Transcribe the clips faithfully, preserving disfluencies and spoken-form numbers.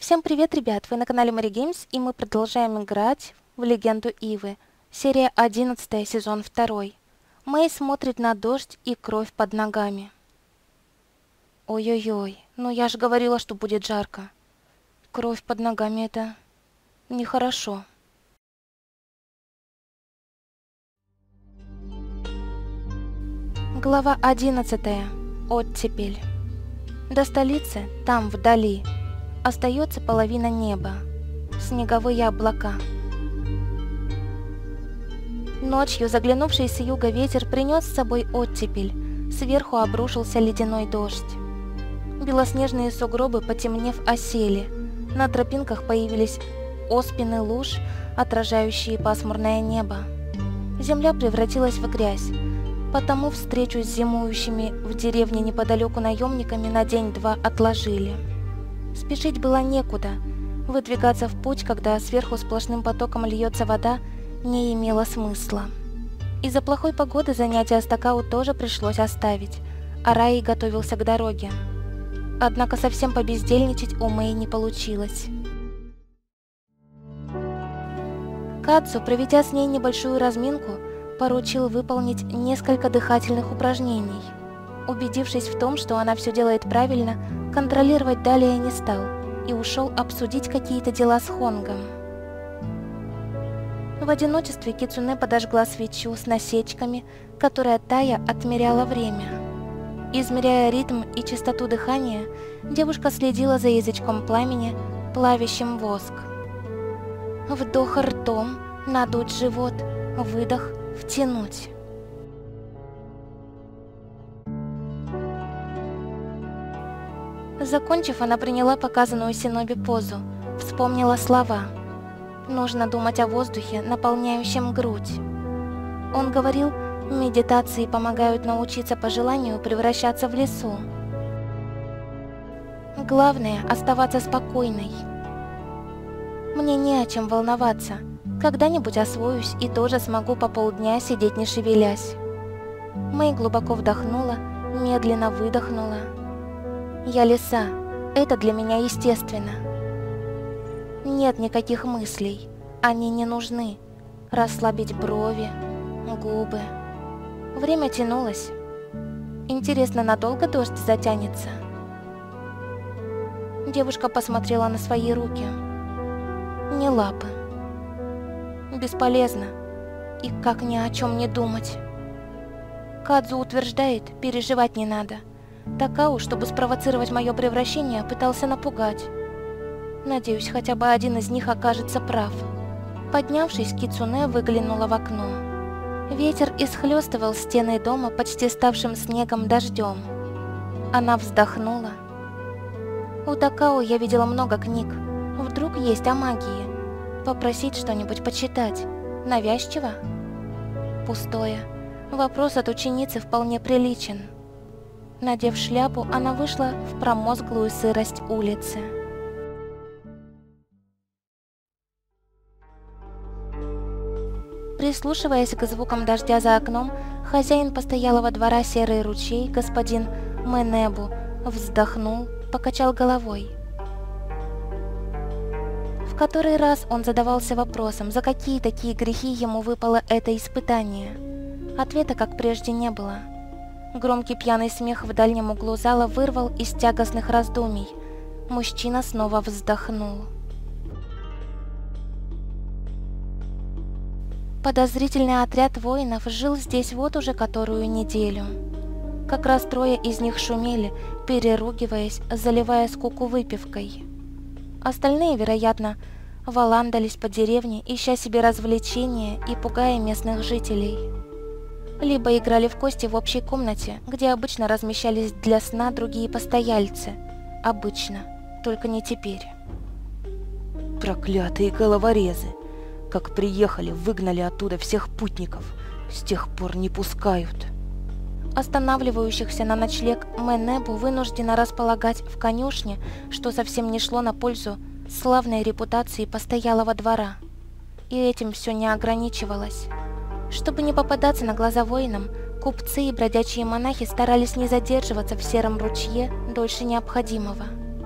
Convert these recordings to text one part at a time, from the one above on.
Всем привет, ребят! Вы на канале Мэри Геймс, и мы продолжаем играть в Легенду Ивы. Серия одиннадцатая, сезон второй. Мэй смотрит на дождь и кровь под ногами. Ой-ой-ой, ну я же говорила, что будет жарко. Кровь под ногами — это нехорошо. Глава одиннадцатая. Оттепель. До столицы, там, вдали, остается половина неба. Снеговые облака. Ночью заглянувший с юга ветер принес с собой оттепель. Сверху обрушился ледяной дождь. Белоснежные сугробы, потемнев, осели. На тропинках появились оспины луж, отражающие пасмурное небо. Земля превратилась в грязь. Потому встречу с зимующими в деревне неподалеку наемниками на день-два отложили. Спешить было некуда. Выдвигаться в путь, когда сверху сплошным потоком льется вода, не имело смысла. Из-за плохой погоды занятия стакау тоже пришлось оставить, а Раи готовился к дороге. Однако совсем побездельничать у Мэй не получилось. Кадзу, проведя с ней небольшую разминку, поручил выполнить несколько дыхательных упражнений. Убедившись в том, что она все делает правильно, контролировать далее не стал и ушел обсудить какие-то дела с Хонгом. В одиночестве Кицуне подожгла свечу с насечками, которая Тая отмеряла время. Измеряя ритм и частоту дыхания, девушка следила за язычком пламени, плавящим воск. Вдох ртом, надуть живот, выдох, втянуть. Закончив, она приняла показанную Синоби позу, вспомнила слова. Нужно думать о воздухе, наполняющем грудь. Он говорил, медитации помогают научиться по желанию превращаться в лесу. Главное – оставаться спокойной. Мне не о чем волноваться. Когда-нибудь освоюсь и тоже смогу по полдня сидеть не шевелясь. Мэй глубоко вдохнула, медленно выдохнула. Я лиса, это для меня естественно. Нет никаких мыслей, они не нужны. Расслабить брови, губы. Время тянулось. Интересно, надолго дождь затянется? Девушка посмотрела на свои руки. Не лапы. Бесполезно. И как ни о чем не думать. Кадзу утверждает, переживать не надо. Такау, чтобы спровоцировать мое превращение, пытался напугать. Надеюсь, хотя бы один из них окажется прав. Поднявшись, Кицуне выглянула в окно. Ветер исхлестывал стены дома почти ставшим снегом дождем. Она вздохнула. У Такао я видела много книг. Вдруг есть о магии. Попросить что-нибудь почитать. Навязчиво? Пустое. Вопрос от ученицы вполне приличен. Надев шляпу, она вышла в промозглую сырость улицы. Прислушиваясь к звукам дождя за окном, хозяин постоялого двора «Серый ручей», господин Мэнэбу, вздохнул, покачал головой. В который раз он задавался вопросом, за какие такие грехи ему выпало это испытание. Ответа, как прежде, не было. Громкий пьяный смех в дальнем углу зала вырвал из тягостных раздумий. Мужчина снова вздохнул. Подозрительный отряд воинов жил здесь вот уже которую неделю. Как раз трое из них шумели, переругиваясь, заливая скуку выпивкой. Остальные, вероятно, валандались по деревне, ища себе развлечения и пугая местных жителей. Либо играли в кости в общей комнате, где обычно размещались для сна другие постояльцы. Обычно, только не теперь. Проклятые головорезы! Как приехали, выгнали оттуда всех путников. С тех пор не пускают. Останавливающихся на ночлег Мэнэбу вынуждена располагать в конюшне, что совсем не шло на пользу славной репутации постоялого двора. И этим все не ограничивалось. Чтобы не попадаться на глаза воинам, купцы и бродячие монахи старались не задерживаться в Сером ручье дольше необходимого.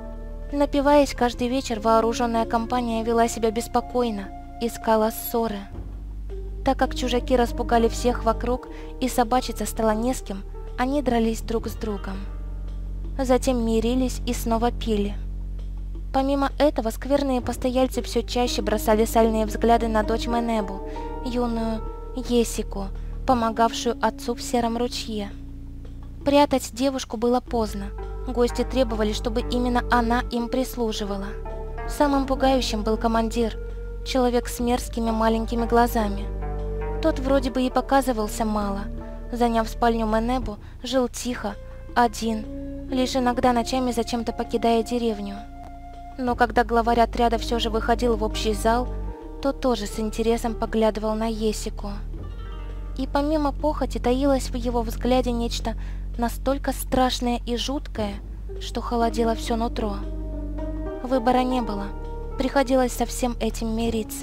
Напиваясь каждый вечер, вооруженная компания вела себя беспокойно, искала ссоры. Так как чужаки распугали всех вокруг и собачиться стало не с кем, они дрались друг с другом. Затем мирились и снова пили. Помимо этого, скверные постояльцы все чаще бросали сальные взгляды на дочь Менебу, юную Есику, помогавшую отцу в Сером ручье. Прятать девушку было поздно. Гости требовали, чтобы именно она им прислуживала. Самым пугающим был командир, человек с мерзкими маленькими глазами. Тот вроде бы и показывался мало. Заняв спальню Менебу, жил тихо, один, лишь иногда ночами зачем-то покидая деревню. Но когда главарь отряда все же выходил в общий зал, то тоже с интересом поглядывал на Есику. И помимо похоти таилось в его взгляде нечто настолько страшное и жуткое, что холодело все нутро. Выбора не было, приходилось со всем этим мириться.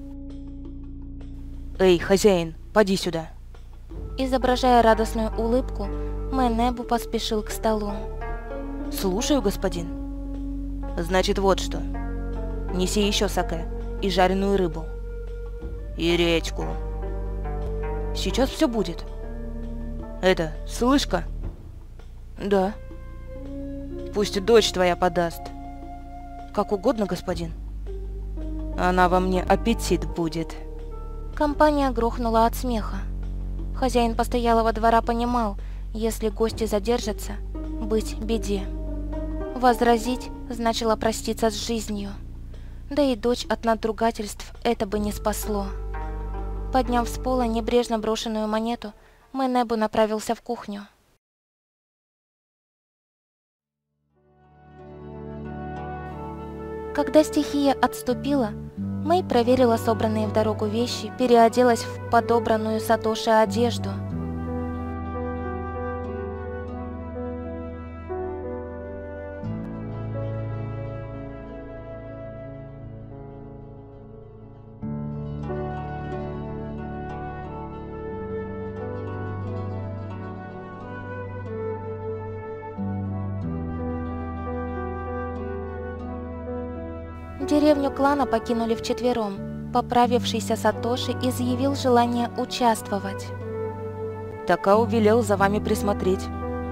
«Эй, хозяин, поди сюда!» Изображая радостную улыбку, Менебу поспешил к столу. «Слушаю, господин. Значит, вот что. Неси еще саке и жареную рыбу. И редьку. Сейчас все будет. Это, слышка?» «Да». «Пусть дочь твоя подаст». «Как угодно, господин». «Она во мне аппетит будет». Компания грохнула от смеха. Хозяин постоялого двора понимал, если гости задержатся, быть беде. Возразить значило проститься с жизнью. Да и дочь от надругательств это бы не спасло. Подняв с пола небрежно брошенную монету, Менебу направился в кухню. Когда стихия отступила, Мэй проверила собранные в дорогу вещи, переоделась в подобранную Сатоши одежду. Деревню клана покинули вчетвером. Поправившийся Сатоши изъявил желание участвовать. Такао велел за вами присмотреть.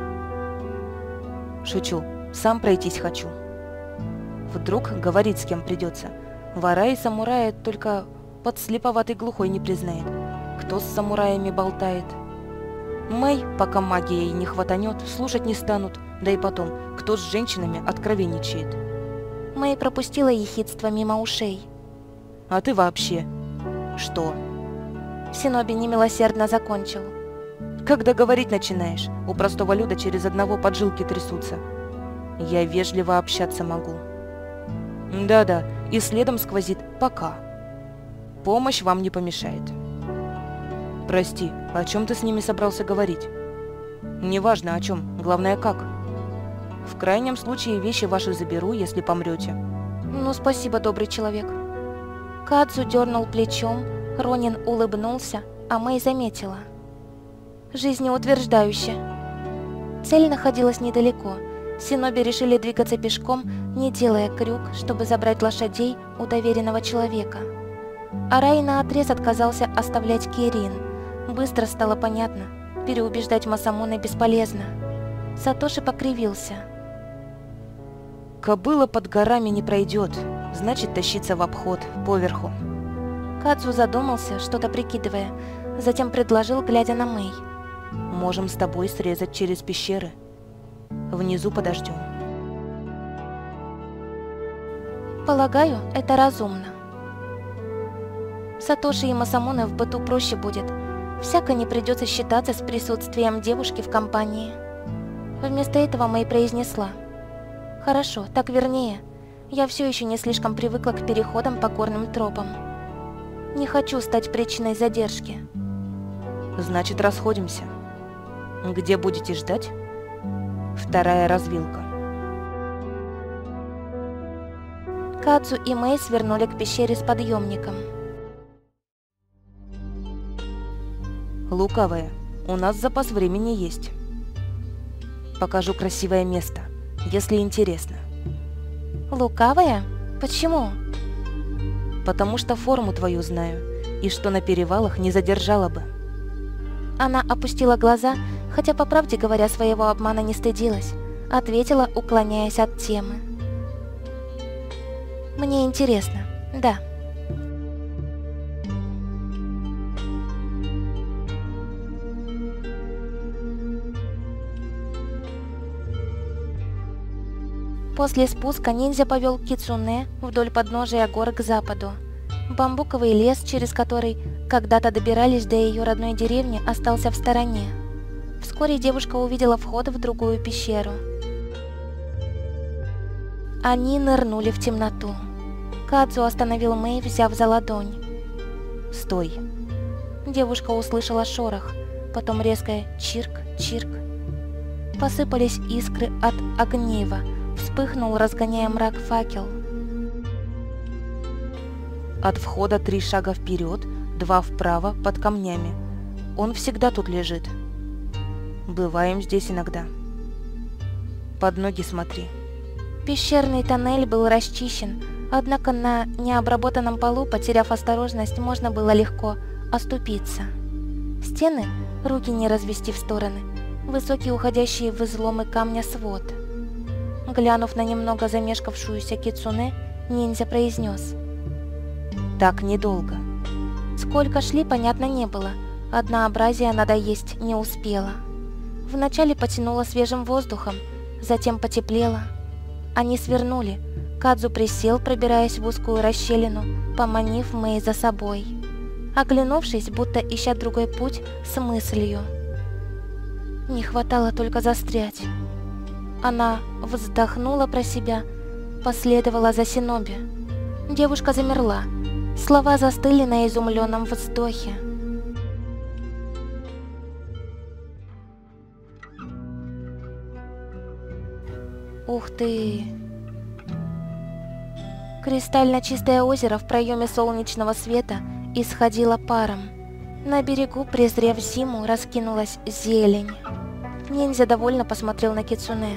Шучу, сам пройтись хочу. Вдруг говорить с кем придется. Вора и самурая только подслеповатый глухой не признает. Кто с самураями болтает? Мэй, пока магией не хватанет, слушать не станут. Да и потом, кто с женщинами откровенничает? Мэй пропустила ехидство мимо ушей. А ты вообще? Что? Синоби немилосердно закончил. Когда говорить начинаешь, у простого люда через одного поджилки трясутся. Я вежливо общаться могу. Да-да, и следом сквозит «пока». Помощь вам не помешает. Прости, о чем ты с ними собрался говорить? Неважно о чем, главное как. В крайнем случае вещи ваши заберу, если помрете. Ну, спасибо, добрый человек. Кадзу дернул плечом, Ронин улыбнулся, а Мэй заметила. Жизнеутверждающе. Цель находилась недалеко. Синоби решили двигаться пешком, не делая крюк, чтобы забрать лошадей у доверенного человека. Арай наотрез отказался оставлять Кирин. Быстро стало понятно, переубеждать Масамуне бесполезно. Сатоши покривился. Кобыла под горами не пройдет, значит тащиться в обход, поверху. Кадзу задумался, что-то прикидывая, затем предложил, глядя на Мэй. Можем с тобой срезать через пещеры. Внизу подождем. Полагаю, это разумно. Сатоши и Масамуне в быту проще будет. Всяко не придется считаться с присутствием девушки в компании. Вместо этого Мэй произнесла. Хорошо, так вернее. Я все еще не слишком привыкла к переходам по горным тропам. Не хочу стать причиной задержки. Значит, расходимся. Где будете ждать? Вторая развилка. Кадзу и Мэй свернули к пещере с подъемником. Лукавая, у нас запас времени есть. Покажу красивое место, если интересно. Лукавая? Почему? Потому что форму твою знаю, и что на перевалах не задержала бы. Она опустила глаза, хотя, по правде говоря, своего обмана не стыдилась. Ответила, уклоняясь от темы. Мне интересно, да. После спуска ниндзя повел Кицуне вдоль подножия гор к западу. Бамбуковый лес, через который когда-то добирались до ее родной деревни, остался в стороне. Вскоре девушка увидела вход в другую пещеру. Они нырнули в темноту. Кадзу остановил Мэй, взяв за ладонь. «Стой!» Девушка услышала шорох, потом резкое чирк-чирк. Посыпались искры от огнива. Вспыхнул, разгоняя мрак, факел. От входа три шага вперед, два вправо, под камнями. Он всегда тут лежит. Бываем здесь иногда. Под ноги смотри. Пещерный тоннель был расчищен, однако на необработанном полу, потеряв осторожность, можно было легко оступиться. Стены, руки не развести в стороны, высокие, уходящие в изломы камня свод. Глянув на немного замешкавшуюся Кицуне, ниндзя произнес: «Так недолго». Сколько шли, понятно не было. Однообразие надоесть не успела. Вначале потянуло свежим воздухом, затем потеплело. Они свернули. Кадзу присел, пробираясь в узкую расщелину, поманив Мэй за собой. Оглянувшись, будто ища другой путь, с мыслью. Не хватало только застрять. Она вздохнула про себя, последовала за синоби. Девушка замерла. Слова застыли на изумленном вздохе. Ух ты! Кристально чистое озеро в проеме солнечного света исходило паром. На берегу, презрев зиму, раскинулась зелень. Ниндзя довольно посмотрел на Кицуне.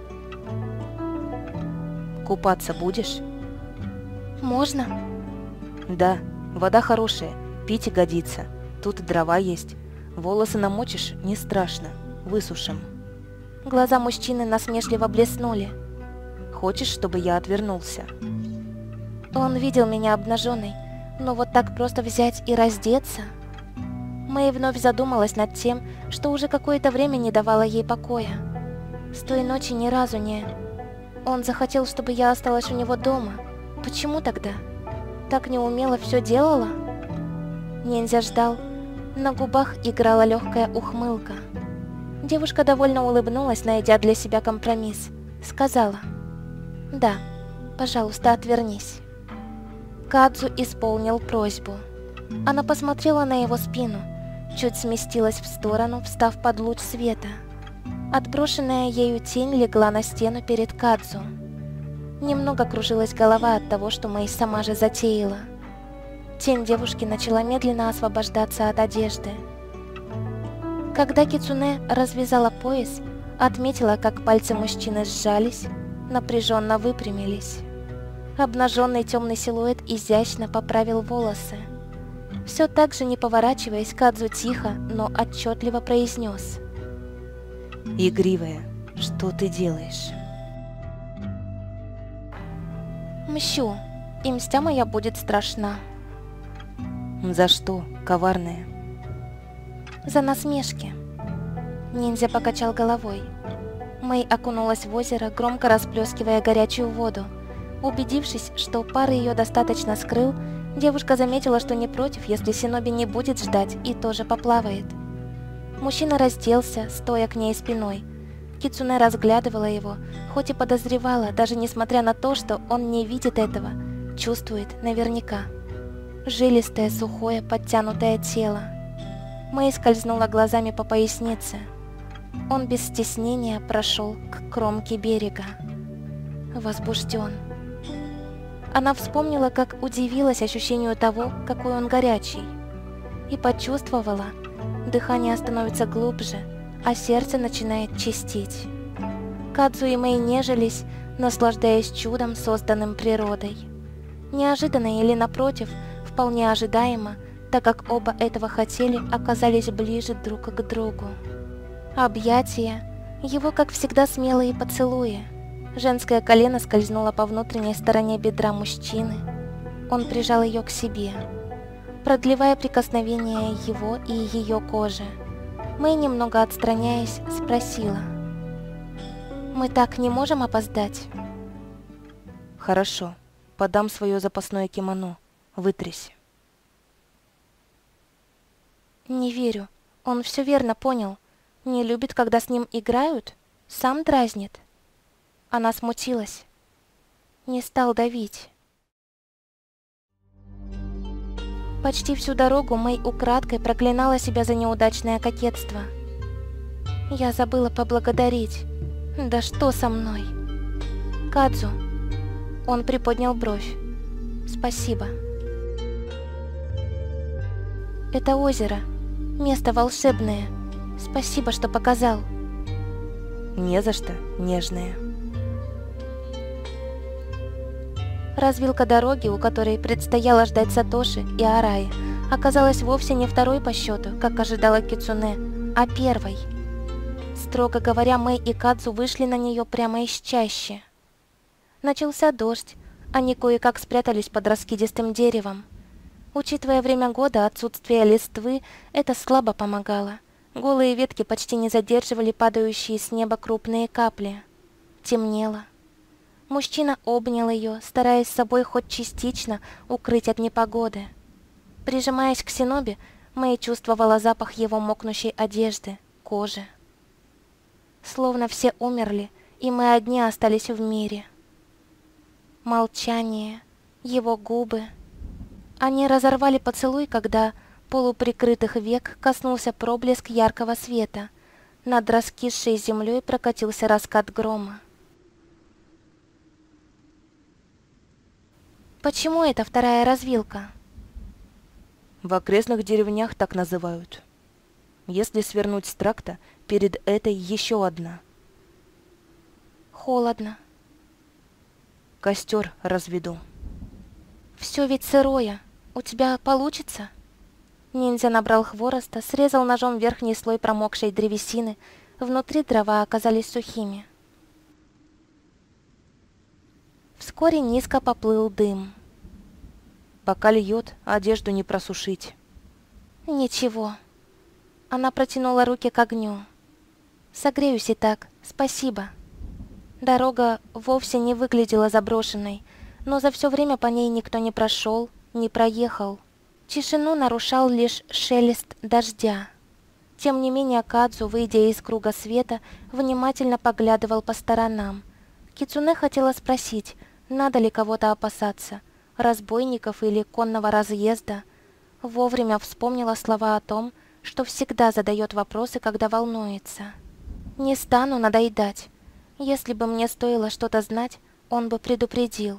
«Купаться будешь?» «Можно?» «Да, вода хорошая, пить и годится. Тут дрова есть. Волосы намочишь, не страшно. Высушим». Глаза мужчины насмешливо блеснули. «Хочешь, чтобы я отвернулся?» Он видел меня обнаженной, но вот так просто взять и раздеться? Мэй вновь задумалась над тем, что уже какое-то время не давало ей покоя. С той ночи ни разу не... Он захотел, чтобы я осталась у него дома. Почему тогда? Так неумело все делала? Ниндзя ждал. На губах играла легкая ухмылка. Девушка довольно улыбнулась, найдя для себя компромисс. Сказала: «Да, пожалуйста, отвернись». Кадзу исполнил просьбу. Она посмотрела на его спину, чуть сместилась в сторону, встав под луч света. Отброшенная ею тень легла на стену перед Кадзу. Немного кружилась голова от того, что Мэй сама же затеяла. Тень девушки начала медленно освобождаться от одежды. Когда Кицуне развязала пояс, отметила, как пальцы мужчины сжались, напряженно выпрямились. Обнаженный темный силуэт изящно поправил волосы. Все так же не поворачиваясь, Кадзу тихо, но отчетливо произнес: «Игривая, что ты делаешь?» «Мщу, и мстя моя будет страшна». «За что, коварная?» «За насмешки». Ниндзя покачал головой. Мэй окунулась в озеро, громко расплескивая горячую воду. Убедившись, что пар ее достаточно скрыл, девушка заметила, что не против, если синоби не будет ждать и тоже поплавает. Мужчина разделся, стоя к ней спиной. Кицуне разглядывала его, хоть и подозревала, даже несмотря на то, что он не видит этого, чувствует наверняка. Жилистое, сухое, подтянутое тело. Мэй скользнула глазами по пояснице. Он без стеснения прошел к кромке берега. Возбужден. Она вспомнила, как удивилась ощущению того, какой он горячий. И почувствовала, дыхание становится глубже, а сердце начинает чистить. Кадзу и Мэй нежились, наслаждаясь чудом, созданным природой. Неожиданно или, напротив, вполне ожидаемо, так как оба этого хотели, оказались ближе друг к другу. Объятия, его, как всегда, смелые поцелуи. Женское колено скользнуло по внутренней стороне бедра мужчины. Он прижал ее к себе, продлевая прикосновение его и ее кожи. Мэй, немного отстраняясь, спросила: «Мы так не можем опоздать?» «Хорошо, подам свое запасное кимоно. Вытрись». «Не верю. Он все верно понял. Не любит, когда с ним играют? Сам дразнит?» Она смутилась. Не стал давить. Почти всю дорогу Мэй украдкой проклинала себя за неудачное кокетство. «Я забыла поблагодарить. Да что со мной?» «Кадзу». Он приподнял бровь. «Спасибо». «Это озеро. Место волшебное. Спасибо, что показал». «Не за что, нежная». Развилка дороги, у которой предстояло ждать Сатоши и Араи, оказалась вовсе не второй по счету, как ожидала Кицуне, а первой. Строго говоря, Мэй и Кадзу вышли на нее прямо из чащи. Начался дождь, они кое-как спрятались под раскидистым деревом. Учитывая время года, отсутствие листвы, это слабо помогало. Голые ветки почти не задерживали падающие с неба крупные капли. Темнело. Мужчина обнял ее, стараясь собой хоть частично укрыть от непогоды. Прижимаясь к Синобе, Мэй чувствовала запах его мокнущей одежды, кожи. Словно все умерли, и мы одни остались в мире. Молчание, его губы. Они разорвали поцелуй, когда полуприкрытых век коснулся проблеск яркого света. Над раскисшей землей прокатился раскат грома. Почему это вторая развилка? В окрестных деревнях так называют. Если свернуть с тракта, перед этой еще одна. Холодно. Костер разведу. Все ведь сырое. У тебя получится? Ниндзя набрал хвороста, срезал ножом верхний слой промокшей древесины. Внутри дрова оказались сухими. Вскоре низко поплыл дым. Пока льет, одежду не просушить. Ничего. Она протянула руки к огню. Согреюсь и так, спасибо. Дорога вовсе не выглядела заброшенной, но за все время по ней никто не прошел, не проехал. Тишину нарушал лишь шелест дождя. Тем не менее Кадзу, выйдя из круга света, внимательно поглядывал по сторонам. Кицуне хотела спросить, надо ли кого-то опасаться, разбойников или конного разъезда. Вовремя вспомнила слова о том, что всегда задает вопросы, когда волнуется. «Не стану надоедать. Если бы мне стоило что-то знать, он бы предупредил».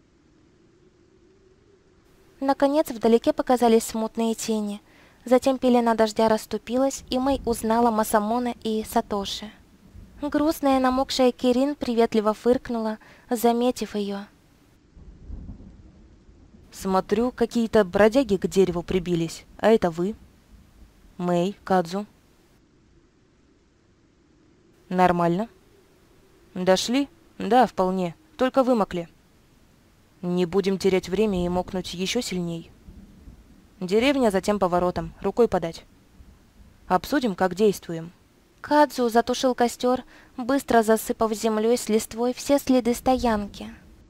Наконец вдалеке показались смутные тени. Затем пелена дождя расступилась, и Мэй узнала Масамуне и Сатоши. Грустная намокшая Кирин приветливо фыркнула, заметив ее. Смотрю, какие-то бродяги к дереву прибились. А это вы? Мэй, Кадзу. Нормально. Дошли? Да, вполне. Только вымокли. Не будем терять время и мокнуть еще сильней. Деревня, затем поворотом, рукой подать. Обсудим, как действуем. Кадзу затушил костер, быстро засыпав землей с листвой все следы стоянки.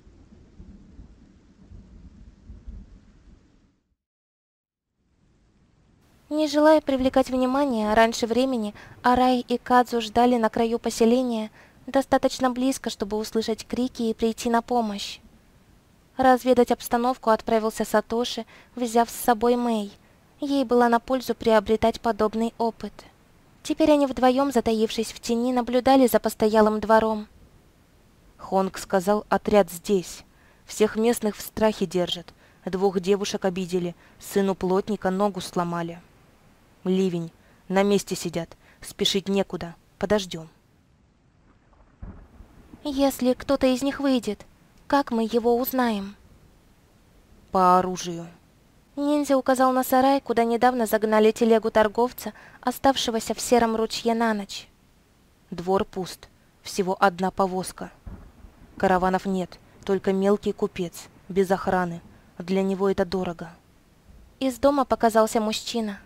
Не желая привлекать внимание раньше времени, Арай и Кадзу ждали на краю поселения, достаточно близко, чтобы услышать крики и прийти на помощь. Разведать обстановку отправился Сатоши, взяв с собой Мэй. Ей было на пользу приобретать подобный опыт. Теперь они вдвоем, затаившись в тени, наблюдали за постоялым двором. Хонг сказал, отряд здесь. Всех местных в страхе держат. Двух девушек обидели, сыну плотника ногу сломали. Ливень. На месте сидят. Спешить некуда. Подождем. Если кто-то из них выйдет, как мы его узнаем? По оружию. Ниндзя указал на сарай, куда недавно загнали телегу торговца, оставшегося в сером ручье на ночь. Двор пуст, всего одна повозка. Караванов нет, только мелкий купец, без охраны. Для него это дорого. Из дома показался мужчина.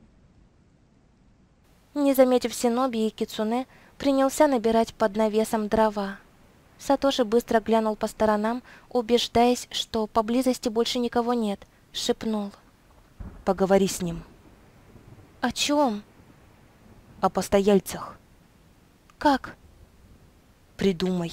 Не заметив Синоби и Кицуне, принялся набирать под навесом дрова. Сатоши быстро глянул по сторонам, убеждаясь, что поблизости больше никого нет, шепнул. Поговори с ним. О чем? О постояльцах. Как? Придумай.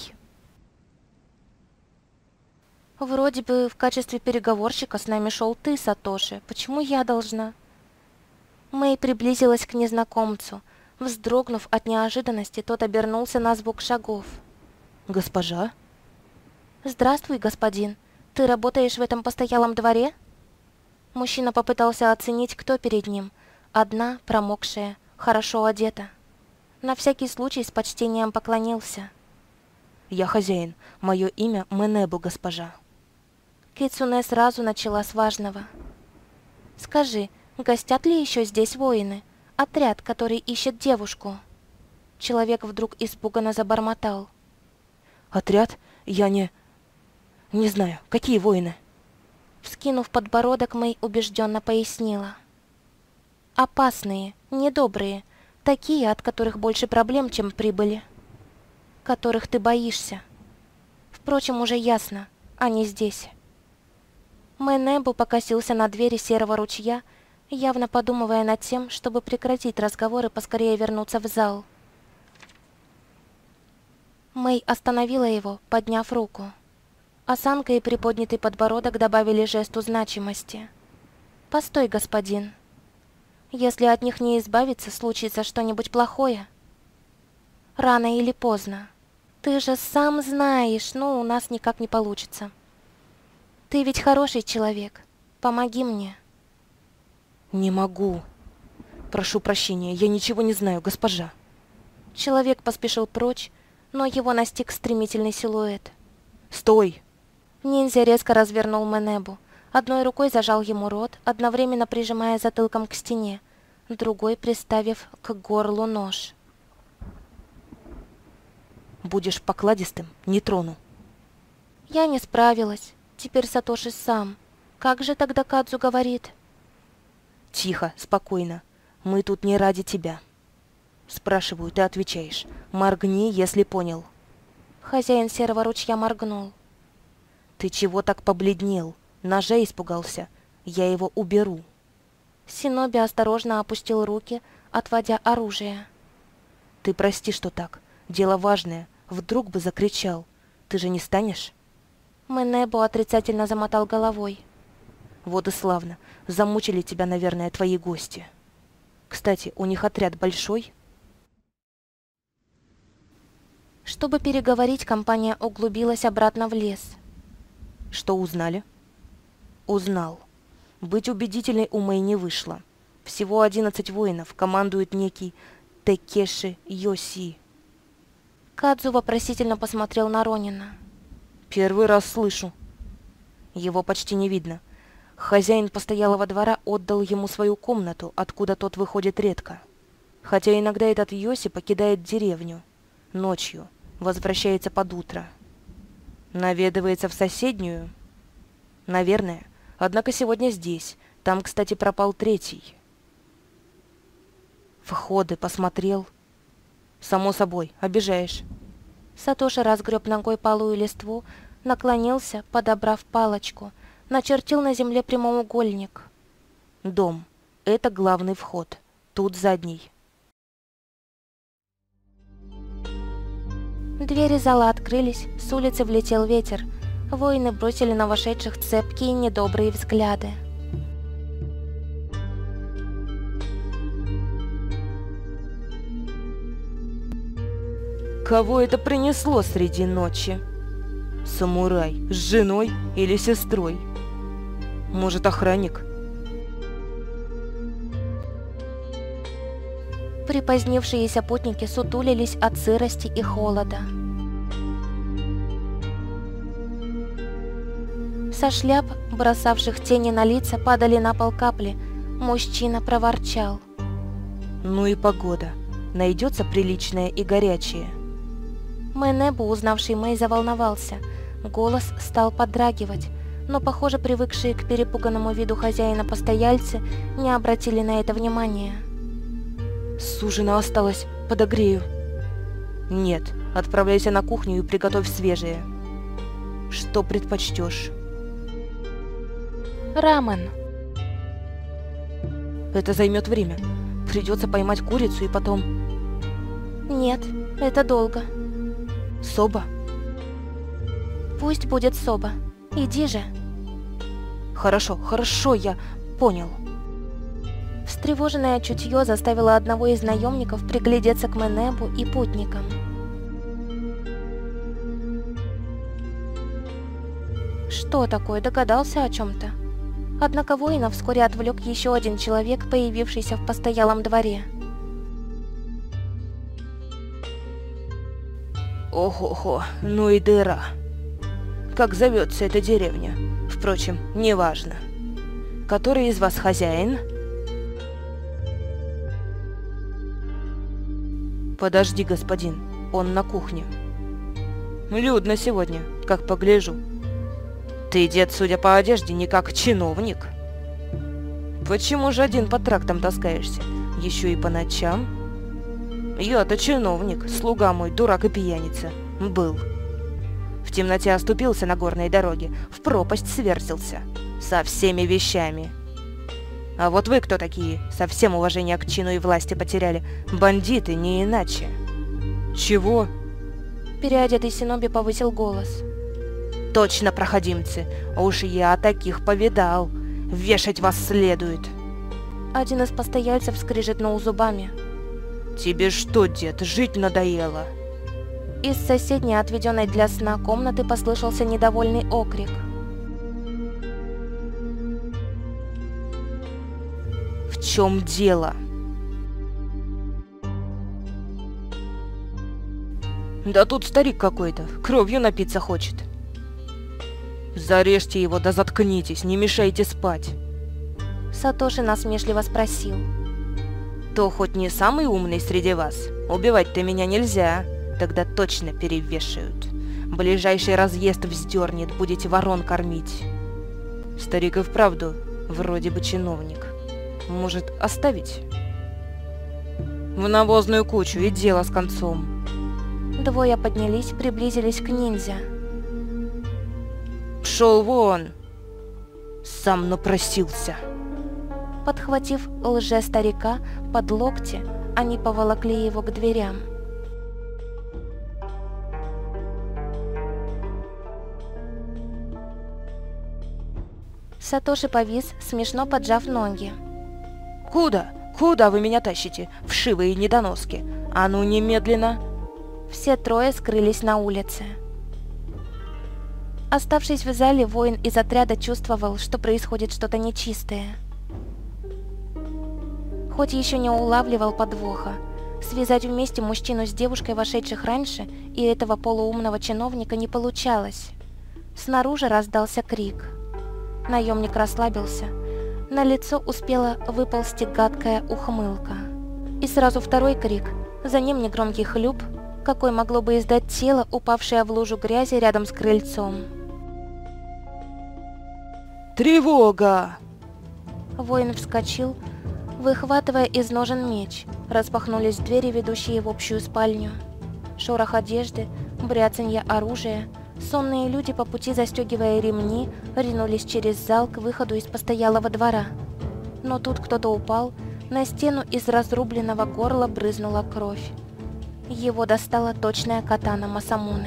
Вроде бы в качестве переговорщика с нами шел ты, Сатоши. Почему я должна? Мэй приблизилась к незнакомцу. Вздрогнув от неожиданности, тот обернулся на звук шагов. Госпожа? Здравствуй, господин. Ты работаешь в этом постоялом дворе? Мужчина попытался оценить, кто перед ним. Одна, промокшая, хорошо одета. На всякий случай с почтением поклонился. Я хозяин. Мое имя Менебу, госпожа. Кицуне сразу начала с важного. Скажи, гостят ли еще здесь воины? Отряд, который ищет девушку. Человек вдруг испуганно забормотал. Отряд? Я не... Не знаю, какие воины? Вскинув подбородок, Мэй убежденно пояснила. Опасные, недобрые, такие, от которых больше проблем, чем прибыли. Которых ты боишься. Впрочем, уже ясно, они здесь. Менебу покосился на двери серого ручья, явно подумывая над тем, чтобы прекратить разговор и поскорее вернуться в зал. Мэй остановила его, подняв руку. Осанка и приподнятый подбородок добавили жесту значимости. «Постой, господин. Если от них не избавиться, случится что-нибудь плохое. Рано или поздно. Ты же сам знаешь, но у нас никак не получится. Ты ведь хороший человек. Помоги мне». Не могу. Прошу прощения, я ничего не знаю, госпожа. Человек поспешил прочь, но его настиг стремительный силуэт. Стой! Ниндзя резко развернул Менебу. Одной рукой зажал ему рот, одновременно прижимая затылком к стене, другой приставив к горлу нож. Будешь покладистым, не трону. Я не справилась. Теперь Сатоши сам. Как же тогда Кадзу говорит? Тихо, спокойно. Мы тут не ради тебя. Спрашиваю, ты отвечаешь. Моргни, если понял. Хозяин серого ручья моргнул. Ты чего так побледнел? Ножа испугался. Я его уберу. Синоби осторожно опустил руки, отводя оружие. Ты прости, что так. Дело важное. Вдруг бы закричал. Ты же не станешь? Менебу отрицательно замотал головой. Вот и славно. Замучили тебя, наверное, твои гости. Кстати, у них отряд большой? Чтобы переговорить, компания углубилась обратно в лес. Что узнали? Узнал. Быть убедительной у Мэй не вышло. Всего одиннадцать воинов, командует некий Такеши Йоси. Кадзу вопросительно посмотрел на Ронина. Первый раз слышу. Его почти не видно. Хозяин постоялого двора отдал ему свою комнату, откуда тот выходит редко. Хотя иногда этот Йоси покидает деревню. Ночью. Возвращается под утро. Наведывается в соседнюю? Наверное. Однако сегодня здесь. Там, кстати, пропал третий. Входы посмотрел. Само собой, обижаешь. Сатоши разгреб ногой полую листву, наклонился, подобрав палочку, начертил на земле прямоугольник. Дом. Это главный вход. Тут задний. Двери зала открылись, с улицы влетел ветер. Воины бросили на вошедших цепкие недобрые взгляды. Кого это принесло среди ночи? Самурай с женой или сестрой? Может, охранник? Припозднившиеся путники сутулились от сырости и холода. Со шляп, бросавших тени на лица, падали на пол капли. Мужчина проворчал. Ну и погода. Найдется приличная и горячая. Менебу, узнавший Мэй, заволновался. Голос стал подрагивать, но, похоже, привыкшие к перепуганному виду хозяина постояльцы не обратили на это внимания. С ужина осталось, подогрею. Нет, отправляйся на кухню и приготовь свежее. Что предпочтешь? Рамен. Это займет время. Придется поймать курицу и потом... Нет, это долго. Соба? Пусть будет соба. Иди же. Хорошо, хорошо, я понял. Встревоженное чутье заставило одного из наемников приглядеться к Менебу и путникам. Что такое, догадался о чем-то? Однако воина вскоре отвлек еще один человек, появившийся в постоялом дворе. Ого-го, ну и дыра. Как зовется эта деревня? Впрочем, неважно. Который из вас хозяин? Подожди, господин, он на кухне. Людно сегодня, как погляжу. Ты, дед, судя по одежде, не как чиновник. Почему же один по трактам таскаешься? Еще и по ночам? Я-то чиновник, слуга мой, дурак и пьяница. Был. В темноте оступился на горной дороге, в пропасть сверзился. Со всеми вещами. А вот вы кто такие? Совсем уважение к чину и власти потеряли. Бандиты, не иначе. Чего? Переодетый синоби повысил голос. Точно, проходимцы. Уж я таких повидал. Вешать вас следует. Один из постояльцев скрежетнул зубами. Тебе что, дед, жить надоело? Из соседней, отведенной для сна комнаты, послышался недовольный окрик. В чем дело? Да тут старик какой-то, кровью напиться хочет. Зарежьте его, да заткнитесь, не мешайте спать. Сатоши насмешливо спросил. То хоть не самый умный среди вас? Убивать-то меня нельзя, тогда точно перевешают. Ближайший разъезд вздернет, будете ворон кормить. Старик и вправду вроде бы чиновник. Может, оставить? В навозную кучу и дело с концом. Двое поднялись, приблизились к ниндзя. Пшел вон! Сам напросился. Подхватив лже-старика под локти, они поволокли его к дверям. Сатоши повис, смешно поджав ноги. Куда? Куда вы меня тащите? Вшивые недоноски. А ну немедленно! Все трое скрылись на улице. Оставшись в зале, воин из отряда чувствовал, что происходит что-то нечистое. Хоть еще не улавливал подвоха, связать вместе мужчину с девушкой, вошедших раньше, и этого полуумного чиновника не получалось. Снаружи раздался крик. Наемник расслабился. На лицо успела выползти гадкая ухмылка. И сразу второй крик, за ним негромкий хлюп, какой могло бы издать тело, упавшее в лужу грязи рядом с крыльцом. Тревога! Воин вскочил, выхватывая из ножен меч. Распахнулись двери, ведущие в общую спальню. Шорох одежды, бряцанье оружия. Сонные люди, по пути застегивая ремни, ринулись через зал к выходу из постоялого двора. Но тут кто-то упал, на стену из разрубленного горла брызнула кровь. Его достала точная катана Масамуне.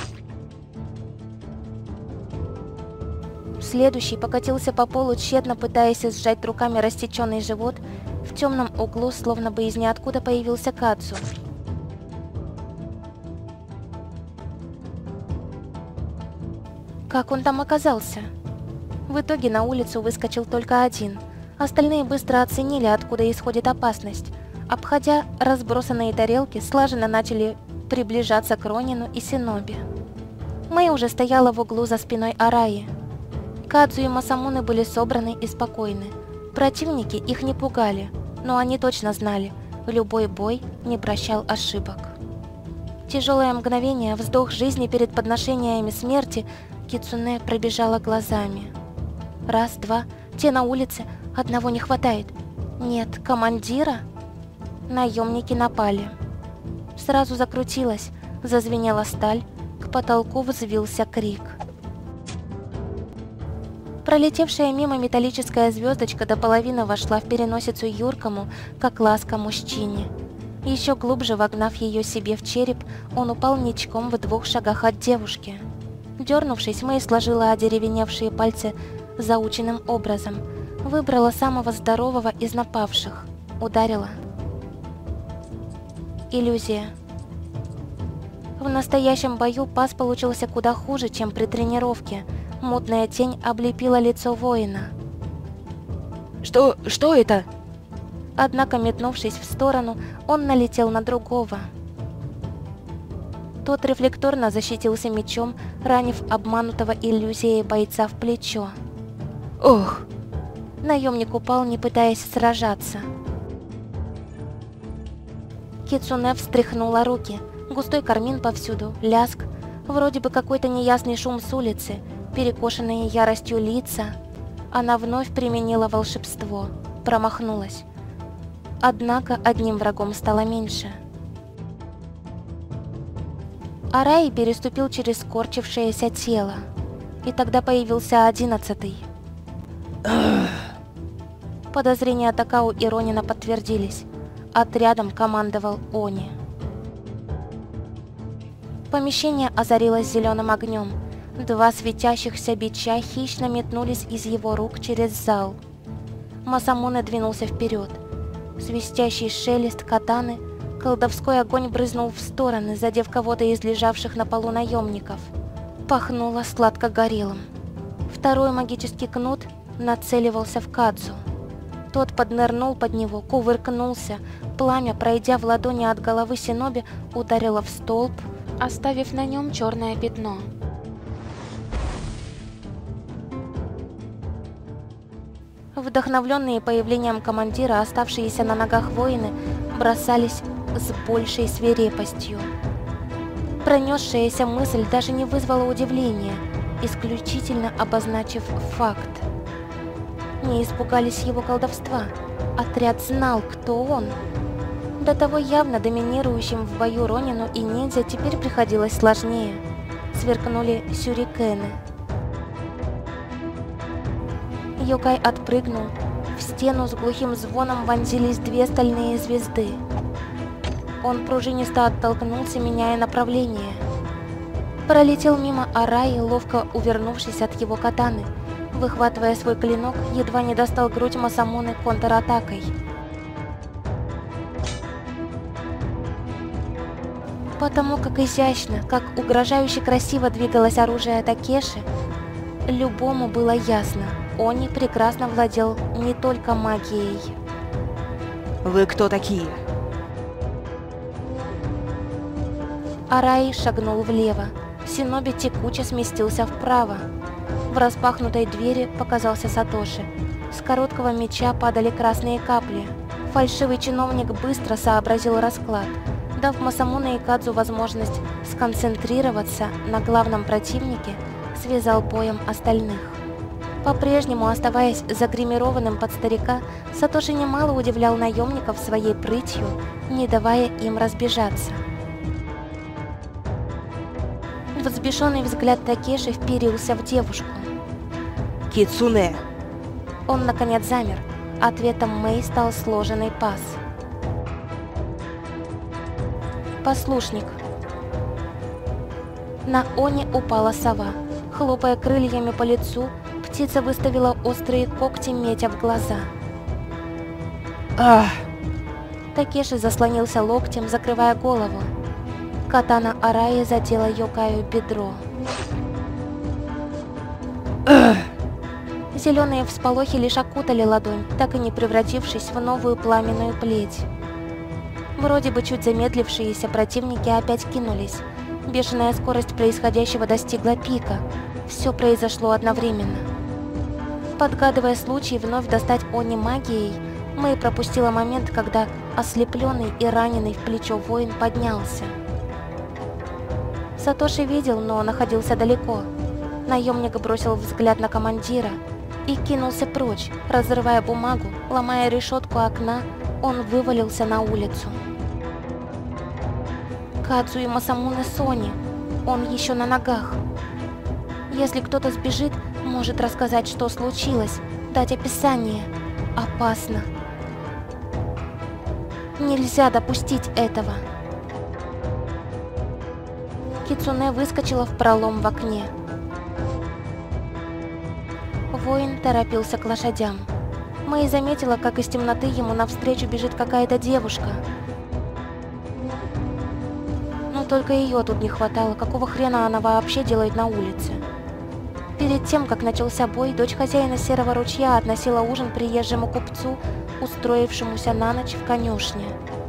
Следующий покатился по полу, тщетно пытаясь сжать руками рассеченный живот. В темном углу, словно бы из ниоткуда, появился Кадзу. Как он там оказался? В итоге на улицу выскочил только один. Остальные быстро оценили, откуда исходит опасность. Обходя разбросанные тарелки, слаженно начали приближаться к Ронину и Синоби. Мэй уже стояла в углу за спиной Араи. Кадзу и Масамуне были собраны и спокойны. Противники их не пугали, но они точно знали, любой бой не прощал ошибок. Тяжелое мгновение, вздох жизни перед подношениями смерти, Кицуне пробежала глазами. Раз, два, те на улице, одного не хватает. Нет, командира? Наемники напали. Сразу закрутилась, зазвенела сталь, к потолку взвился крик. Пролетевшая мимо металлическая звездочка до половины вошла в переносицу юркому, как ласка мужчине. Еще глубже вогнав ее себе в череп, он упал ничком в двух шагах от девушки. Дернувшись, Мэй сложила одеревеневшие пальцы заученным образом, выбрала самого здорового из напавших, ударила. Иллюзия. В настоящем бою пас получился куда хуже, чем при тренировке. Мутная тень облепила лицо воина. Что... что это? Однако, метнувшись в сторону, он налетел на другого. Тот рефлекторно защитился мечом, ранив обманутого иллюзией бойца в плечо. Ох! Наемник упал, не пытаясь сражаться. Кицуне встряхнула руки. Густой кармин повсюду, лязг, вроде бы какой-то неясный шум с улицы, перекошенные яростью лица. Она вновь применила волшебство, промахнулась. Однако одним врагом стало меньше. Араи переступил через скорчившееся тело, и тогда появился одиннадцатый. Подозрения Такао и Ронина подтвердились. Отрядом командовал Они. Помещение озарилось зеленым огнем. Два светящихся бича хищно метнулись из его рук через зал. Масамуне двинулся вперед. Свистящий шелест катаны, колдовской огонь брызнул в стороны, задев кого-то из лежавших на полу наемников. Пахнуло сладко горелым. Второй магический кнут нацеливался в Кадзу. Тот поднырнул под него, кувыркнулся. Пламя, пройдя в ладони от головы синоби, ударило в столб, оставив на нем черное пятно. Вдохновленные появлением командира, оставшиеся на ногах воины бросались с большей свирепостью. Пронесшаяся мысль даже не вызвала удивления, исключительно обозначив факт. Не испугались его колдовства. Отряд знал, кто он. До того явно доминирующим в бою Ронину и ниндзя теперь приходилось сложнее. Сверкнули сюрикены. Йокай отпрыгнул. В стену с глухим звоном вонзились две стальные звезды. Он пружинисто оттолкнулся, меняя направление. Пролетел мимо Араи, ловко увернувшись от его катаны. Выхватывая свой клинок, едва не достал грудь Масамуне контратакой. Потому как изящно, как угрожающе красиво двигалось оружие Такеши, любому было ясно, Они прекрасно владел не только магией. Вы кто такие? Араи шагнул влево, синоби текуче сместился вправо. В распахнутой двери показался Сатоши. С короткого меча падали красные капли. Фальшивый чиновник быстро сообразил расклад, дав Масамуне и Кадзу возможность сконцентрироваться на главном противнике, связал боем остальных. По-прежнему оставаясь загримированным под старика, Сатоши немало удивлял наемников своей прытью, не давая им разбежаться. Взбешенный взгляд Такеши вперился в девушку. Кицуне! Он наконец замер. Ответом Мэй стал сложенный пас. Послушник. На Они упала сова. Хлопая крыльями по лицу, птица выставила острые когти, метя в глаза. Ах! Такеши заслонился локтем, закрывая голову. Катана Араи задела Йокаю бедро. Ах! Зеленые всполохи лишь окутали ладонь, так и не превратившись в новую пламенную плеть. Вроде бы чуть замедлившиеся противники опять кинулись. Бешеная скорость происходящего достигла пика. Все произошло одновременно. Подгадывая случай вновь достать Они магией, Мэй пропустила момент, когда ослепленный и раненый в плечо воин поднялся. Сатоши видел, но находился далеко. Наемник бросил взгляд на командира и кинулся прочь. Разрывая бумагу, ломая решетку окна, он вывалился на улицу. Кадзу и Масамуне Сони. Он еще на ногах. Если кто-то сбежит, может рассказать, что случилось, дать описание. Опасно. Нельзя допустить этого. Кицуне выскочила в пролом в окне. Воин торопился к лошадям. Мэй заметила, как из темноты ему навстречу бежит какая-то девушка. Но только ее тут не хватало. Какого хрена она вообще делает на улице? Перед тем, как начался бой, дочь хозяина Серого ручья относила ужин приезжему купцу, устроившемуся на ночь в конюшне.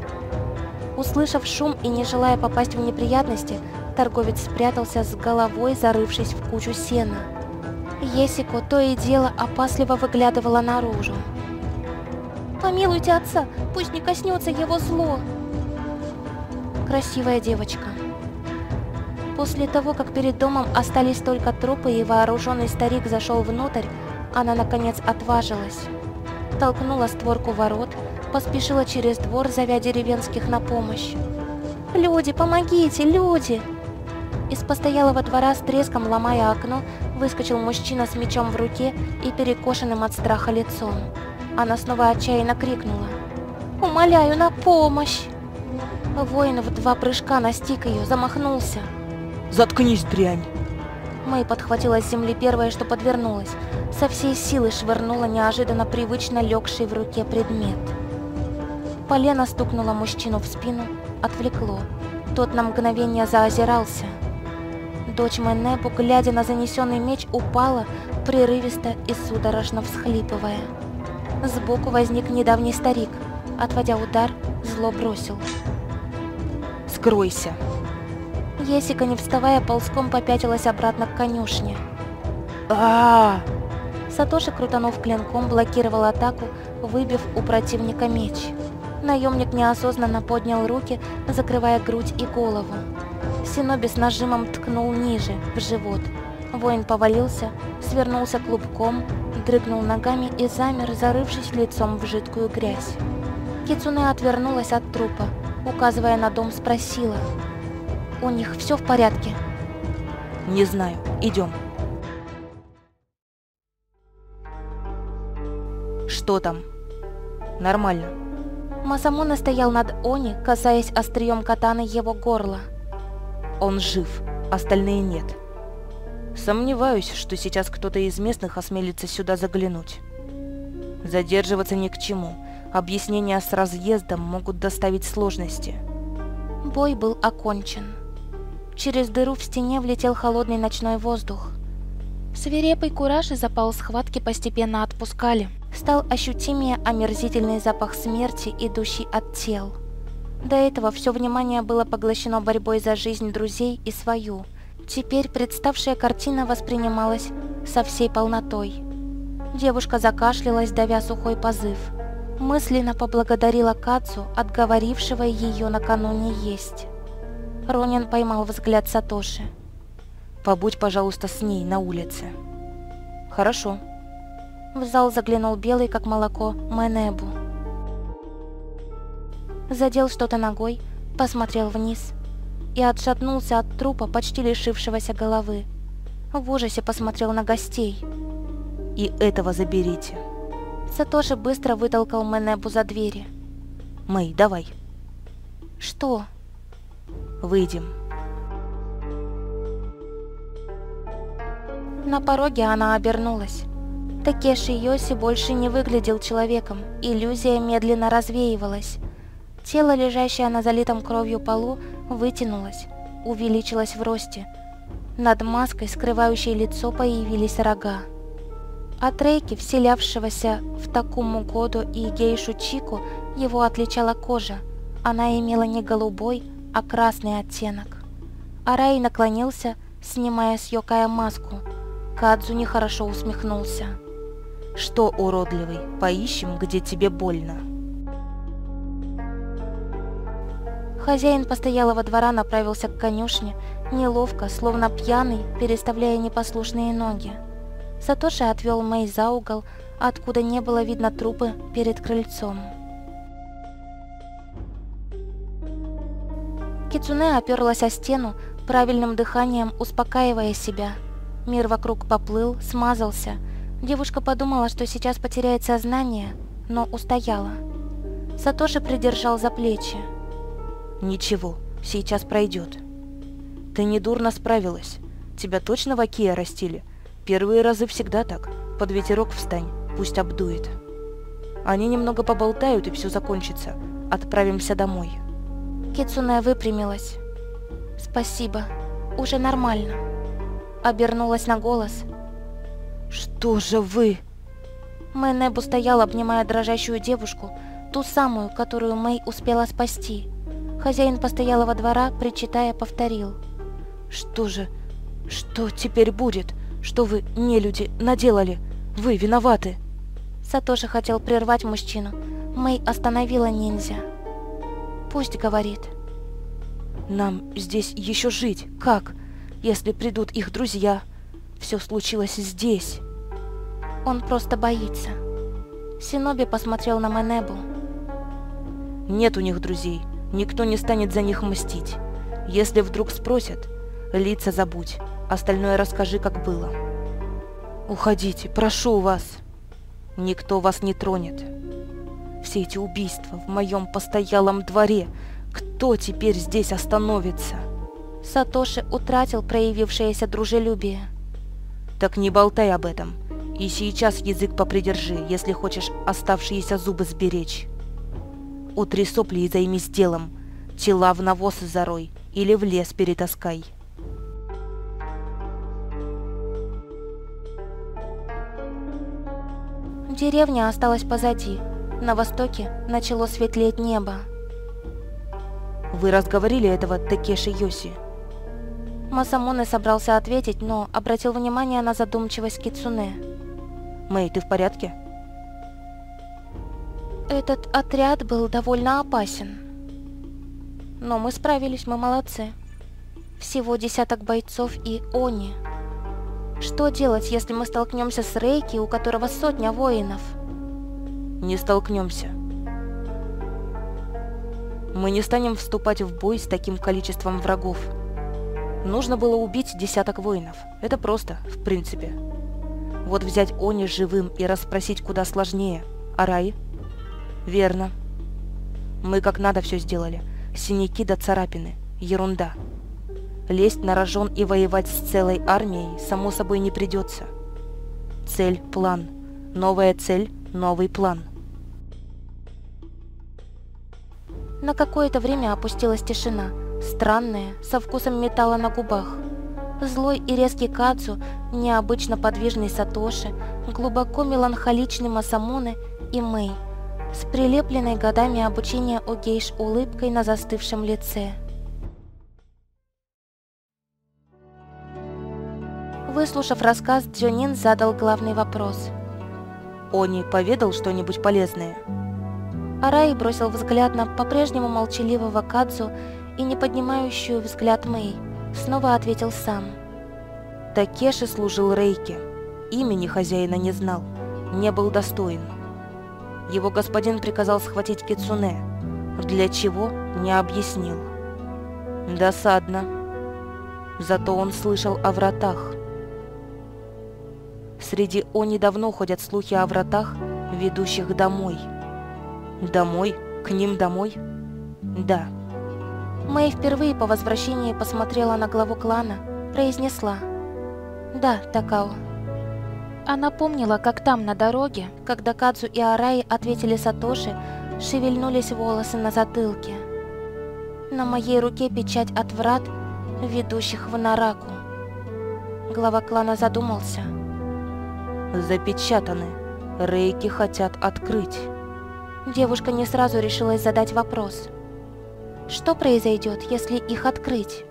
Услышав шум и не желая попасть в неприятности, торговец спрятался с головой, зарывшись в кучу сена. Есико то и дело опасливо выглядывала наружу. «Помилуйте отца, пусть не коснется его зло!» Красивая девочка. После того, как перед домом остались только трупы и вооруженный старик зашел внутрь, она наконец отважилась. Толкнула створку ворот, поспешила через двор, зовя деревенских на помощь. «Люди, помогите, люди!» Из постоялого двора с треском, ломая окно, выскочил мужчина с мечом в руке и перекошенным от страха лицом. Она снова отчаянно крикнула: «Умоляю, на помощь!» Воин в два прыжка настиг ее, замахнулся. «Заткнись, дрянь!» Мэй подхватила с земли первое, что подвернулось. Со всей силы швырнула неожиданно привычно легший в руке предмет. Полено стукнуло мужчину в спину, отвлекло. Тот на мгновение заозирался. Дочь Мэнэбу, глядя на занесенный меч, упала, прерывисто и судорожно всхлипывая. Сбоку возник недавний старик. Отводя удар, зло бросил: «Скройся!» Есика, не вставая, ползком попятилась обратно к конюшне. а Сатоши, крутанув клинком, блокировал атаку, выбив у противника меч. Наемник неосознанно поднял руки, закрывая грудь и голову. Синоби с нажимом ткнул ниже, в живот. Воин повалился, свернулся клубком, дрыгнул ногами и замер, зарывшись лицом в жидкую грязь. Кицуне отвернулась от трупа, указывая на дом, спросила: «У них все в порядке?» «Не знаю. Идем». «Что там?» «Нормально». Масамуне стоял над Они, касаясь острием катаны его горла. «Он жив, остальные нет. Сомневаюсь, что сейчас кто-то из местных осмелится сюда заглянуть. Задерживаться ни к чему. Объяснения с разъездом могут доставить сложности». Бой был окончен. Через дыру в стене влетел холодный ночной воздух. Свирепый кураж и запал схватки постепенно отпускали. Стал ощутимее омерзительный запах смерти, идущий от тел. До этого все внимание было поглощено борьбой за жизнь друзей и свою. Теперь представшая картина воспринималась со всей полнотой. Девушка закашлялась, давя сухой позыв. Мысленно поблагодарила Кадзу, отговорившего ее накануне есть. Ронин поймал взгляд Сатоши. «Побудь, пожалуйста, с ней на улице». «Хорошо». В зал заглянул белый, как молоко, Мэнэбу. Задел что-то ногой, посмотрел вниз и отшатнулся от трупа, почти лишившегося головы. В ужасе посмотрел на гостей. «И этого заберите». Сатоши быстро вытолкал Мэнэбу за двери. «Мэй, давай». «Что?» «Выйдем». На пороге она обернулась. Такеши Йоси больше не выглядел человеком, иллюзия медленно развеивалась. Тело, лежащее на залитом кровью полу, вытянулось, увеличилось в росте. Над маской, скрывающей лицо, появились рога. От Рейки, вселявшегося в Такуму Году и гейшу Чику, его отличала кожа. Она имела не голубой, а красный оттенок. Арай наклонился, снимая с Йокая маску. Кадзу нехорошо усмехнулся. Что, уродливый, поищем, где тебе больно. Хозяин постоялого двора направился к конюшне, неловко, словно пьяный, переставляя непослушные ноги. Сатоши отвел Мэй за угол, откуда не было видно трупы перед крыльцом. Кицуне оперлась о стену, правильным дыханием успокаивая себя. Мир вокруг поплыл, смазался. Девушка подумала, что сейчас потеряет сознание, но устояла. Сатоши придержал за плечи. Ничего, сейчас пройдет. Ты недурно справилась. Тебя точно в Акия растили? Первые разы всегда так. Под ветерок встань, пусть обдует. Они немного поболтают, и все закончится. Отправимся домой. Кицуне выпрямилась. «Спасибо, уже нормально». Обернулась на голос. «Что же вы?» Мэй Небу стоял, обнимая дрожащую девушку, ту самую, которую Мэй успела спасти. Хозяин постоялого двора, причитая, повторил. «Что же? Что теперь будет? Что вы, нелюди, наделали? Вы виноваты!» Сатоши хотел прервать мужчину. Мэй остановила ниндзя. «Пусть говорит». «Нам здесь еще жить. Как? Если придут их друзья. Все случилось здесь». «Он просто боится». Синоби посмотрел на Мэнэбу. «Нет у них друзей. Никто не станет за них мстить. Если вдруг спросят, лица забудь. Остальное расскажи, как было. Уходите, прошу вас. Никто вас не тронет. Все эти убийства в моем постоялом дворе. Кто теперь здесь остановится?» Сатоши утратил проявившееся дружелюбие. «Так не болтай об этом. И сейчас язык попридержи, если хочешь оставшиеся зубы сберечь. Утри сопли и займись делом. Тела в навоз зарой или в лес перетаскай». Деревня осталась позади. На востоке начало светлеть небо. «Вы разговорили этого Такеши Йоси?» Масамуне собрался ответить, но обратил внимание на задумчивость Кицуне. «Мэй, ты в порядке?» Этот отряд был довольно опасен. Но мы справились, мы молодцы. Всего десяток бойцов и они. Что делать, если мы столкнемся с Рейки, у которого сотня воинов? Не столкнемся. Мы не станем вступать в бой с таким количеством врагов. Нужно было убить десяток воинов. Это просто, в принципе. Вот взять Они живым и расспросить куда сложнее. А Раи? Верно. Мы как надо все сделали. Синяки до царапины. Ерунда. Лезть на рожон и воевать с целой армией, само собой, не придется. Цель – план. Новая цель – новый план. На какое-то время опустилась тишина, странная, со вкусом металла на губах. Злой и резкий Кадзу, необычно подвижный Сатоши, глубоко меланхоличный Масамуне и Мэй, с прилепленной годами обучения у гейш улыбкой на застывшем лице. Выслушав рассказ, Дзюнин задал главный вопрос. «Они поведал что-нибудь полезное?» Араи бросил взгляд на по-прежнему молчаливого Кадзу и не поднимающую взгляд Мэй. Снова ответил сам. Такеши служил Рейке. Имени хозяина не знал. Не был достоин. Его господин приказал схватить Кицуне. Для чего, не объяснил. Досадно. Зато он слышал о вратах. Среди Они давно ходят слухи о вратах, ведущих домой. Домой? К ним домой? Да. Мэй впервые по возвращении посмотрела на главу клана, произнесла: «Да, Такао». Она помнила, как там, на дороге, когда Кадзу и Араи ответили Сатоши, шевельнулись волосы на затылке. На моей руке печать от врат, ведущих в Нараку. Глава клана задумался. Запечатаны. Рейки хотят открыть. Девушка не сразу решилась задать вопрос. Что произойдет, если их открыть?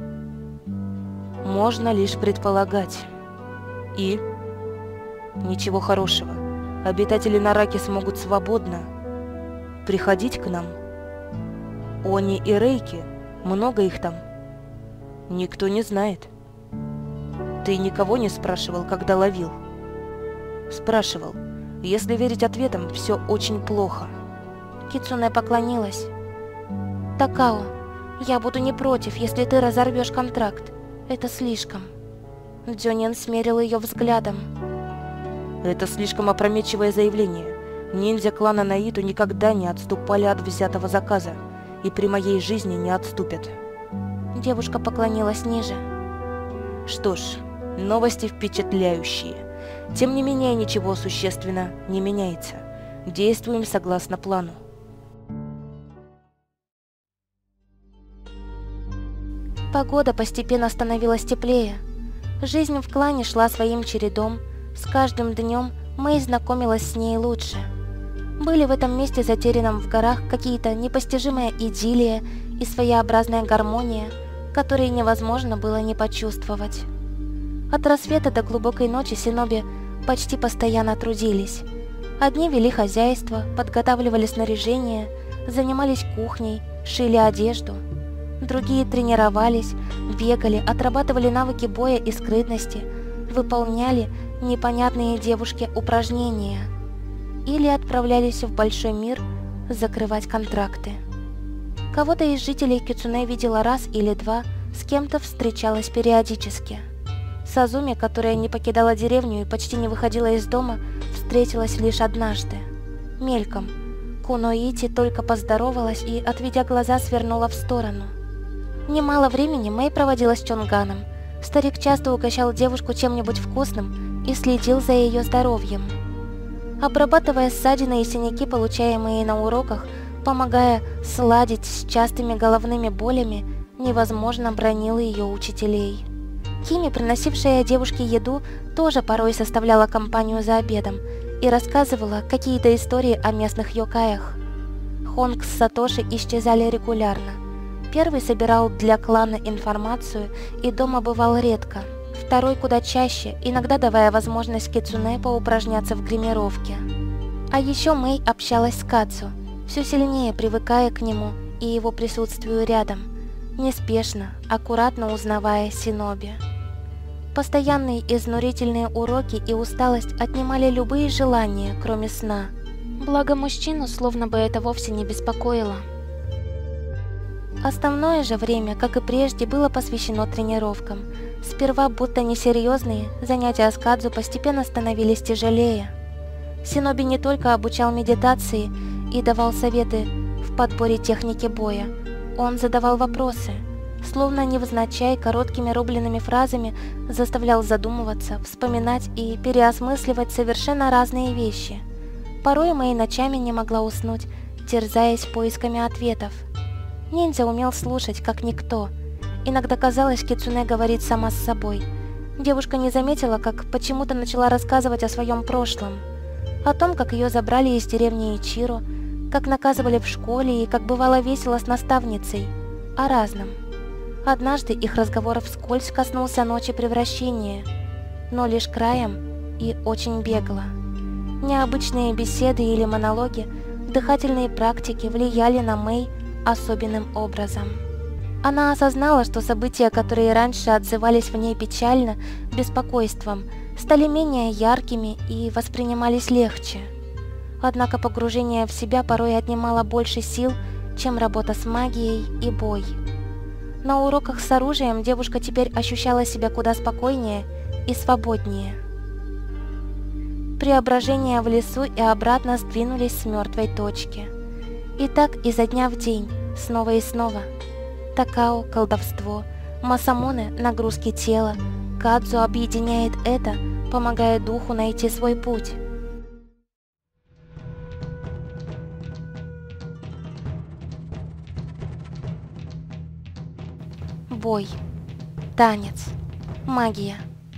Можно лишь предполагать. И? Ничего хорошего. обитатели Нараки смогут свободно приходить к нам? Они и Рейки, много их там. Никто не знает. Ты никого не спрашивал, когда ловил? Спрашивал. Если верить ответам, все очень плохо. Кицуне поклонилась. Такао, я буду не против, если ты разорвешь контракт. Это слишком. Дзюнин смерил ее взглядом. Это слишком опрометчивое заявление. Ниндзя клана Наиту никогда не отступали от взятого заказа. И при моей жизни не отступят. Девушка поклонилась ниже. Что ж, новости впечатляющие. Тем не менее, ничего существенно не меняется. Действуем согласно плану. Погода постепенно становилась теплее. Жизнь в клане шла своим чередом. С каждым днем Мэй знакомилась с ней лучше. Были в этом месте, затерянном в горах, какие-то непостижимая идиллия и своеобразная гармония, которые невозможно было не почувствовать. От рассвета до глубокой ночи синоби почти постоянно трудились. Одни вели хозяйство, подготавливали снаряжение, занимались кухней, шили одежду. Другие тренировались, бегали, отрабатывали навыки боя и скрытности, выполняли непонятные девушке упражнения или отправлялись в большой мир закрывать контракты. Кого-то из жителей Кицуне видела раз или два, с кем-то встречалась периодически. Сазуми, которая не покидала деревню и почти не выходила из дома, встретилась лишь однажды. Мельком. Куноити только поздоровалась и, отведя глаза, свернула в сторону. Немало времени Мэй проводила с Чонганом. Старик часто угощал девушку чем-нибудь вкусным и следил за ее здоровьем. Обрабатывая ссадины и синяки, получаемые на уроках, помогая сладить с частыми головными болями, невозможно бранил ее учителей. Кими, приносившая девушке еду, тоже порой составляла компанию за обедом и рассказывала какие-то истории о местных йокаях. Хонг с Сатоши исчезали регулярно. Первый собирал для клана информацию и дома бывал редко. Второй куда чаще, иногда давая возможность Кицуне поупражняться в гримировке. А еще Мэй общалась с Кацу, все сильнее привыкая к нему и его присутствию рядом, неспешно, аккуратно узнавая синоби. Постоянные изнурительные уроки и усталость отнимали любые желания, кроме сна. Благо мужчину словно бы это вовсе не беспокоило. Основное же время, как и прежде, было посвящено тренировкам. Сперва будто несерьезные, занятия с Кадзу постепенно становились тяжелее. Синоби не только обучал медитации и давал советы в подборе техники боя, он задавал вопросы, словно невзначай короткими рубленными фразами заставлял задумываться, вспоминать и переосмысливать совершенно разные вещи. Порой Мэй ночами не могла уснуть, терзаясь поисками ответов. Ниндзя умел слушать, как никто. Иногда казалось, Кицуне говорит сама с собой. Девушка не заметила, как почему-то начала рассказывать о своем прошлом. О том, как ее забрали из деревни Ичиро, как наказывали в школе и как бывало весело с наставницей. О разном. Однажды их разговор вскользь коснулся ночи превращения, но лишь краем и очень бегло. Необычные беседы или монологи, дыхательные практики влияли на Мэй особенным образом. Она осознала, что события, которые раньше отзывались в ней печально, беспокойством, стали менее яркими и воспринимались легче. Однако погружение в себя порой отнимало больше сил, чем работа с магией и бой. На уроках с оружием девушка теперь ощущала себя куда спокойнее и свободнее. Преображения в лесу и обратно сдвинулись с мертвой точки. И так изо дня в день, снова и снова. Такао – колдовство, Масамуне – нагрузки тела, Кадзу объединяет это, помогая духу найти свой путь. Бой, танец, магия.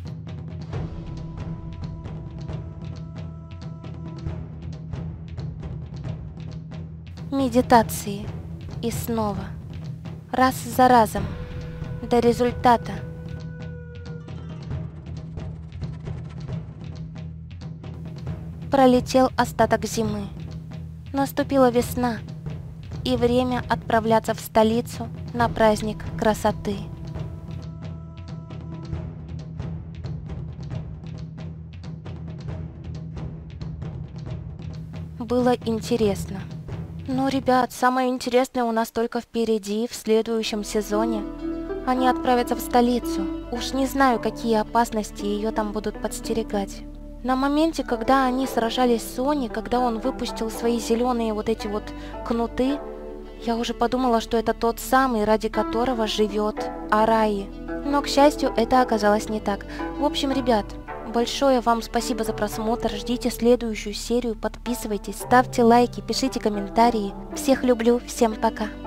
Медитации. И снова. Раз за разом. До результата. Пролетел остаток зимы. Наступила весна, и время отправляться в столицу на праздник красоты. Было интересно. Но, ребят, самое интересное у нас только впереди, в следующем сезоне. Они отправятся в столицу. Уж не знаю, какие опасности ее там будут подстерегать. На моменте, когда они сражались с Сони, когда он выпустил свои зеленые вот эти вот кнуты, я уже подумала, что это тот самый, ради которого живет Араи. Но, к счастью, это оказалось не так. В общем, ребят, большое вам спасибо за просмотр. Ждите следующую серию, подписывайтесь, ставьте лайки, пишите комментарии. Всех люблю, всем пока.